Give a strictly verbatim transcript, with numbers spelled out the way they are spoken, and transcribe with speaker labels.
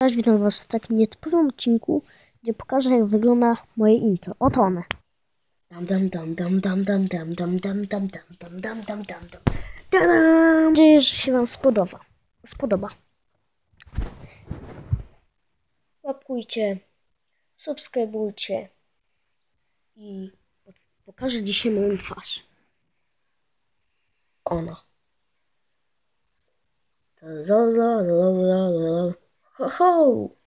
Speaker 1: Cześć, witam was w takim nietypowym odcinku, gdzie pokażę, jak wygląda moje intro. Oto one. Dam dam dam dam dam dam dam dam dam dam dam dam dam dam dam dam. Mam nadzieję, że się wam spodoba. Spodoba. Łapkujcie, subskrybujcie i pokażę dzisiaj moją twarz. Ona. To zo zo zo zo zo. Ho ho!